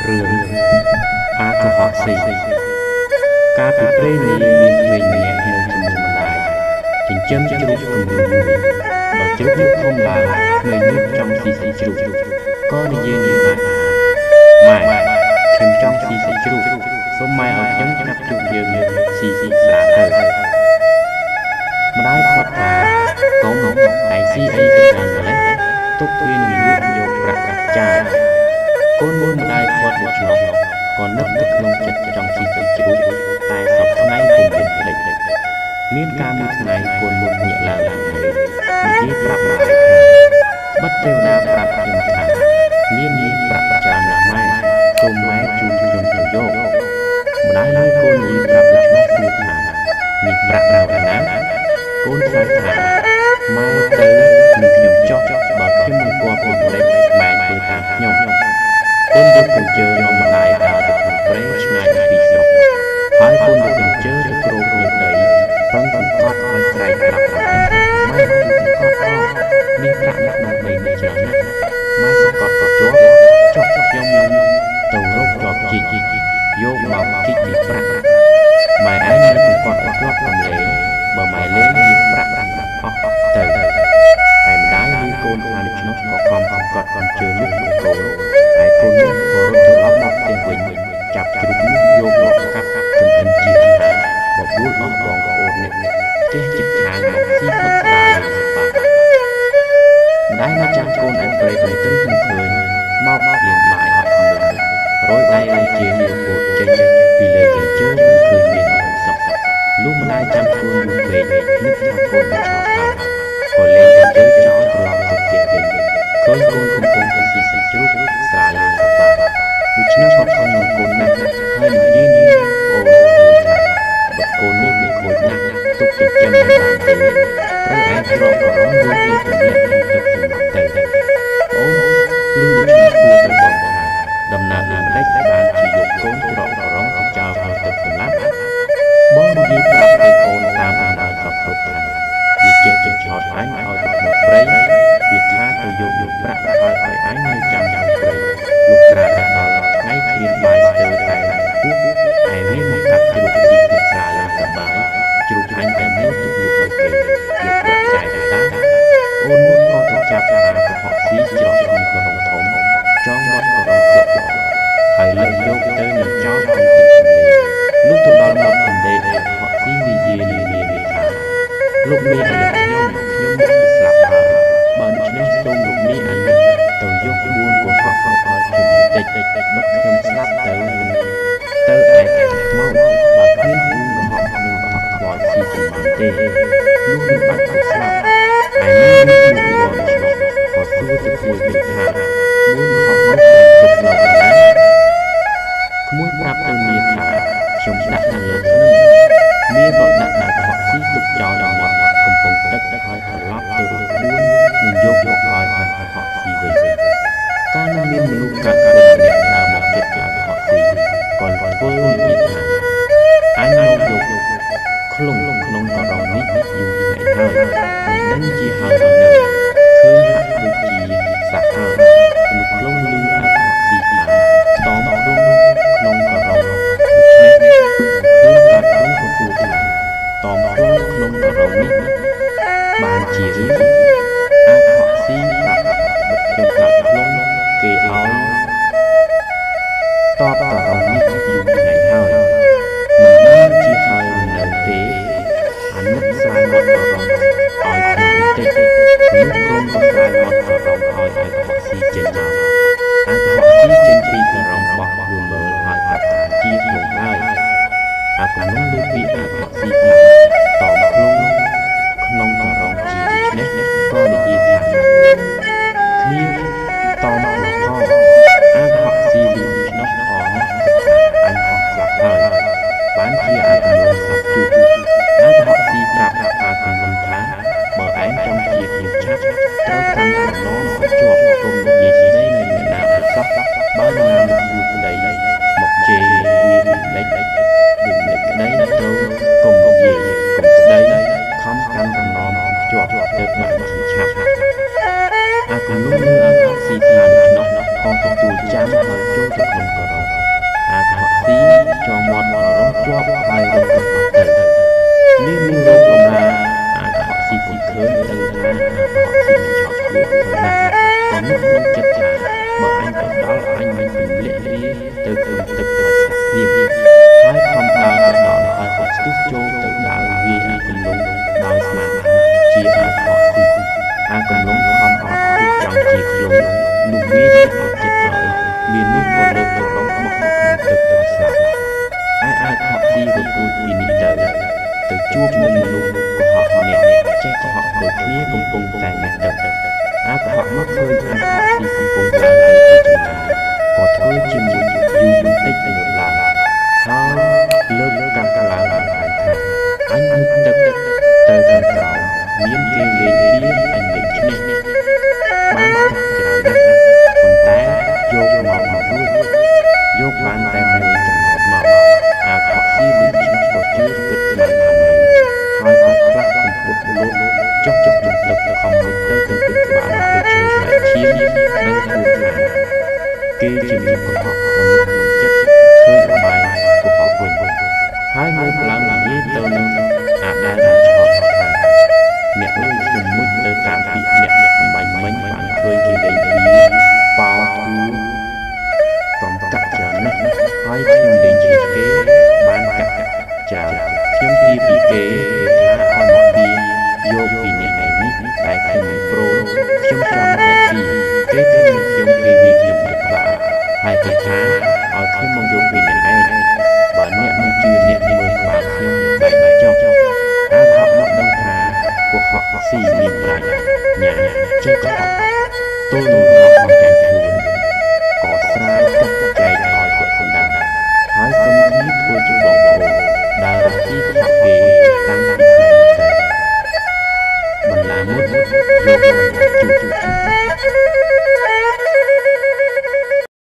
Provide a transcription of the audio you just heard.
រឿងអាកុហកស៊ីការពីព្រេងនេះមានក្មេងម្នាក់នៅជាមួយម្ដាយចិញ្ចឹមជ្រូកគំរូមួយដល់ជ្រូកនោះធំឡើងក្មេងនេះចង់ស៊ីជ្រូកក៏និយាយនឹងម៉ែខ្ញុំចង់ស៊ីជ្រូកសូមម៉ែឲ្យខ្ញុំចាប់ជ្រូកយើងស៊ីស្រាទៅម្ដាយគាត់ថាកុំតែស៊ីអីទៅដល់ម្លេះទុកវានឹងលក់យកប្រាក់ចាកូនមួយម្ដាយគាត់មកឆ្លងក៏នឹកទៅក្នុងចិត្តចង់ស៊ីជ្រូកតែសពថ្ងៃពុំមានភ្លេចមានការមួយថ្ងៃកូនមួយញាក់ឡើងនិយាយប្រាប់ម្ដាយថាបិទទេវតាប្រាប់ខ្ញុំថាមានប្រាក់ច្រើនណាស់ម៉ែសូមម៉ែជួយខ្ញុំទៅយកម្ដាយលើកូននិយាយប្រាប់ឆ្លោះសួរថានេះប្រាក់នៅណាកូនឆ្លើយថាម៉ែទៅនឹងខ្ញុំចុះបើខ្ញុំមិនគួរពីម្លេចម៉ែធ្វើតាមខ្ញុំកូនយកកញ្ជើនាំម្ដាយដើរទៅក្នុងព្រៃឆ្ងាយពីស្រុកហើយកូនយកកញ្ជើទៅគ្របមានដីពឹងសង្កត់ឲ្យស្រែកប្រាប់ម្ដាយថាម៉ែជួយសង្កត់ផងមានប្រាក់នៅក្នុងដីនេះច្រើនណាស់ម៉ែសង្កត់ក៏ជាប់ខ្ញុំទៅរកជាប់ជីកយកមកជីកពីប្រាក់ម៉ែឯងនៅសង្កត់ជាប់កំលេងបើម៉ែលេងមានប្រាក់អស់ទៅហើយម្ដាយឬកូនខ្លាចឆ្នោះក៏ខំកត់កញ្ជើនេះមួយកូនហើយកូននោះក៏រត់ត្រឡប់មកផ្ទះវិញចាប់ជ្រូកនោះយកមកកាប់ចម្អិនជាអាហារបបួលអស់បងប្អូននេះផ្ទះជិតខាងមកស៊ីផឹកស្រាឡើងបាទម្ដាយមកចាំកូនឯព្រៃព្រៃទៅឃើញមកលៀនបាយអត់ខំលើរយដៃឲ្យជាលពោតចេញពីលើកញ្ជើឃើញមានសក់លុះម្ដាយចាំកូនមួយពេកនឹកថាកូនមិនឆ្លោះហើយក៏លេងកញ្ជើចោលត្រឡប់ទៅផ្ទះវិញឃើញកូនកំពុងទៅស៊ីជ្រូកស្រាលើសបាដូច្នេះក៏ខំនឹងកូនណាស់ហើយនិយាយនឹងអូនថាបើកូននេះមានខូចណាស់ទុកចិញ្ចឹមមិនបានទេត្រូវឯងក្រកក្រងយកទៅទម្លាក់ក្នុងទឹកសម្រាប់ទៅអូនលឺដូច្នេះគួរទៅបងថាដំណើរយ៉ាងម៉េចបានជាយកកូនក្រកក្រងទៅចោលក្នុងទឹកសម្រាប់បងនិយាយប្រាប់ឲ្យកូនតាមដំណើរសពគ្រប់ថាវាចេះចិញ្ចោតអញឲ្យទៅក្នុងព្រៃវាថាទៅយកប្រាក់ឲ្យអញនៅចាំក្នុងព្រៃលុះត្រាតែដល់ថ្ងៃគ្មានបាយស្ទើរតែពុះឯវាមកកាប់ជ្រូកស៊ីទឹកស្រាឡើងសប្បាយជ្រូកអញតែមួយទុកយកឲ្យគេយកប្រាក់ចាយទៅតាអូននោះក៏ទៅចាប់អាកុហកស៊ីច្រកក្នុងក្រុងធំចង់មកក៏រកយកហើយលើកយកទៅនឹងចោលក្នុងទឹកទន្លេលុះទៅដល់មាត់ទន្លេអាកុហកស៊ីនិយាយថាលោកមីអាយខ្ញុំមកស្លាប់ហើយបើដូច្នេះសូមលោកមីអាយទៅយកក្បួនកុហកឲ្យខ្ញុំតិចបើខ្ញុំស្លាប់ទៅឯខ្មោចបើគ្មានក្បួនកុហកនឹងកុហកខ្មោចស៊ីជំបានទេនោះនឹងបាត់ទៅស្លាប់ហើយនឹងមានវត្តឆ្លងក៏សួរទៅក្មួយវិញថាក្បួនកុហកនោះទុកនៅកន្លែងក្មួយប្រាប់ទៅមីថាខ្ញុំដាក់នៅលើភ្នំមីក៏ដាក់កុហកស៊ីទុកចោលនៅមាត់កំពង់ទឹកហើយត្រឡប់ទៅរកក្បួននឹងយកឲ្យកុហកស៊ីវិញកាលនោះមានមនុស្សកាត់ខ្លួនម្នាក់ដើរមកជិតកុហកស៊ីក៏ធ្វើនិយាយថាអញមកយកខ្លួនក្នុងកណ្ដុងនេះយូរថ្ងៃហើយមិនដឹងជាហើយនៅឃើញហាក់ដូចជាសាក់ហើយមនុស្សខ្លួនលឺអាកុហកស៊ីថាតមខ្លួនក្នុងកណ្ដុងដូច្នេះឃើញកាត់ខ្លួនក៏សួរថាតមខ្លួនក្នុងកណ្ដុងនេះបានជារឿងអាកុហកស៊ីប្រាប់បិទខ្ញុំកាត់ខ្លួនគេឲ្យតបតរនេះយូរថ្ងៃហើយមិនដឹងជាហើយនៅទេអានិតស្រាយមកតរឲ្យខ្ញុំបន្តិចខ្ញុំក្រុមក៏ស្រាយមកតរឲ្យអាកុហកស៊ីចេញមកអាកុហកស៊ីចេញពីកណ្ដុងបោះយូរមើលហើយប្រាប់ថាជាខ្លួនហើយអាកុំនោះលើពីអាកុហកស៊ីថាតបខ្លួនក្នុងកណ្ដុងជាដូច្នេះក៏និយាយថាគ្នាតមកផងអាកុហកស៊ីលឺឆ្នោះអស់ណាស់អញអស់ស្លាប់ហើយបានជាអាកុំនោះសាប់ជួបអាកុហកស៊ីប្រាប់អាកុំនោះថាបើឯងចង់ជាភាពឆាប់ត្រូវកាន់តំណងឲ្យជាប់គុំនិយាយស្ដីនឹងអ្នកណាទៅសោះបើនរណាមកជួបស្ដីមកជេរវាលេចក្ដីទៅគុំនិយាយកុំស្ដីខំកាន់តំណងជាប់ទៅបានជាឆាប់អាកុំនោះអាកុហកស៊ីថាដូច្នោះក៏ទទួលចាំហើយចូលទៅក្នុងកោរអាខកស៊ីចងមាត់មករស់ជាប់ហើយរត់ទៅនេះមានរោគបំរាអាខកស៊ីពុំឃើញដឹងថាអាខកស៊ីឆក់ខ្លួនទៅណាស់ក៏នឹកក្នុងចិត្តថាបើអញទៅដល់អញមិនពំលាក់វាទៅក្នុងទឹកឲ្យសាស្ត្រាហើយខំដើរទៅដល់ហើយក៏ស្ទុះចូលទៅដើរវាអាគំលងដោយស្មារតីជាអាខកស៊ីអាគំលងខំអត់ទុកចង់ជាខ្លួននោះវាអត់ចិត្តហើយមាននោះក៏លើកទៅដងបោះក្នុងទឹកទៅស្លាប់អាខកស៊ីក៏ពួយពីនេះទៅជួបនឹងមនុស្សកុហកម្នាក់ចេះកុហកដូចគ្នាកំពុងតែងទឹកអាកុហកមកឃើញអាខកស៊ីកំពុងឡើងទៅចំណាយក៏ធ្វើជាមួយយូរបន្តិចទៅឡើងហើយលើកកាំកឡើងអញថាអញនឹងទឹកទៅខាងក្រោមមានគេលេងវាអញលេងឈ្នះបានកាត់ច្រើនណាស់ប៉ុន្តែយកមករួចយកបានតែមួយចំណោទមកអាខកស៊ីលេងឈ្នះក៏ជឿគិតស្មានថាហើយក៏ផ្លាស់កំពុតលោតចុះទឹកខំទៅទឹកក្បាលទៅជើងស្បែកឈាមនិងគួរខ្លាំងគេជំនាញកុហកក្នុងចិត្តឃើញអបាយកុហកវិញហើយមើលឡើងនិយាយទៅនឹងអាដែលឆោតថាអ្នកអើយខ្ញុំមុជទៅតាមពីអ្នកអំបញ្ញមិញបានឃើញគេលេងវាប៉ោគឺកំកាក់ច្រើនណាស់ហើយខ្ញុំលេងជាគេបានកាក់ចាខ្ញុំទីពីគេថាឲ្យមកពីយកពីអ្នកឯនេះតែខ្ញុំមិនព្រមខ្ញុំចង់តែពីគេធ្វើខ្ញុំគេវាខ្ញុំពិបាកហើយគេថាឲ្យខ្ញុំមកយកពីអ្នកឯងបើអ្នកមិនជឿអ្នកមើលក្បាលខ្ញុំបែកចុះអាហកមកដឹងថាពួកហកស៊ីមានប្រាជ្ញាញ៉ាចេះកុហកទល់នឹងហកមកចាញ់ខ្លួនក៏ស្រាយទឹកចែកឲ្យពួកកណ្ដាលហើយសុំទីធ្វើជាបងប្អូនដើររកទីកុហកគេតាំងពីថ្ងៃនេះទៅបន្លាមុតយកមកជួប